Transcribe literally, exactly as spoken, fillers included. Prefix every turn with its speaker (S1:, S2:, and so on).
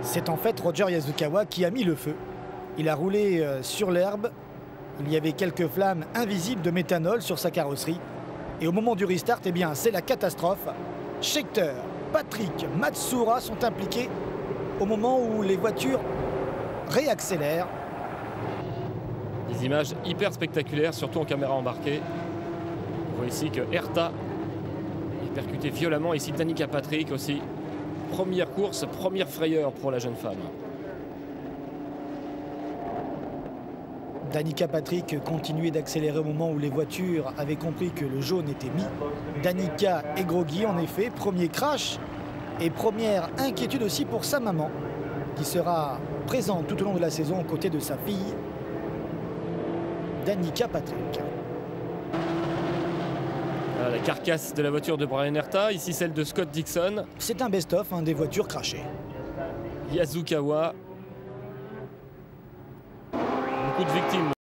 S1: C'est en fait Roger Yasukawa qui a mis le feu. Il a roulé sur l'herbe. Il y avait quelques flammes invisibles de méthanol sur sa carrosserie. Et au moment du restart, eh bien, c'est la catastrophe. Scheckter, Patrick, Matsuura sont impliqués au moment où les voitures réaccélèrent.
S2: Des images hyper spectaculaires, surtout en caméra embarquée. On voit ici que Herta est percuté violemment. Ici, Danica Patrick aussi. Première course, première frayeur pour la jeune femme.
S1: Danica Patrick continuait d'accélérer au moment où les voitures avaient compris que le jaune était mis. Danica est groggy en effet, premier crash et première inquiétude aussi pour sa maman qui sera présente tout au long de la saison aux côtés de sa fille Danica Patrick.
S2: La carcasse de la voiture de Bryan Herta, ici celle de Scott Dixon.
S1: C'est un best-of hein, des voitures crashées.
S2: Yasukawa. Beaucoup de victimes.